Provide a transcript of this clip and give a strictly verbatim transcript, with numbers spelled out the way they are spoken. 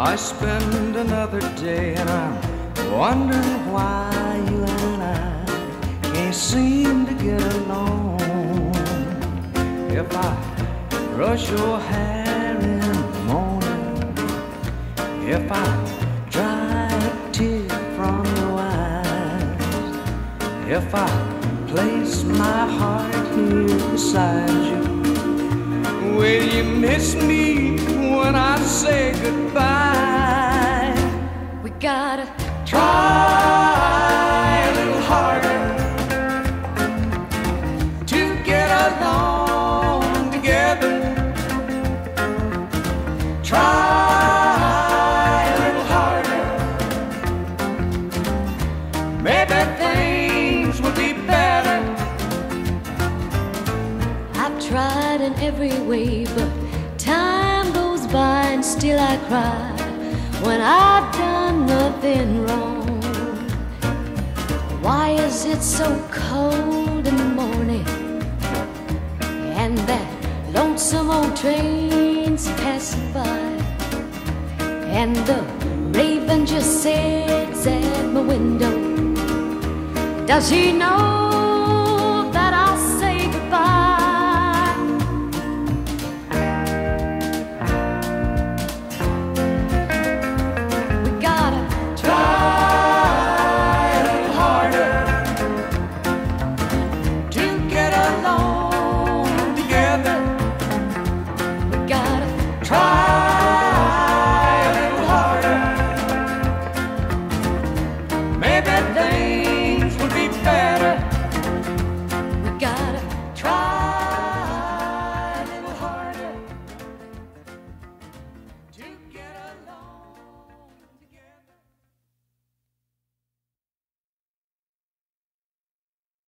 I spend another day and I'm wondering why you and I can't seem to get along. If I brush your hair in the morning, if I dry a tear from your eyes, if I place my heart here beside you, will you miss me when I say goodbye? We gotta try a little harder to get along together. Try a little harder. Maybe things will be better. I've tried in every way, but time goes by and still I cry when I've done nothing wrong. Why is it so cold in the morning, and that lonesome old train's passing by, and the raven just sits at my window? Does he know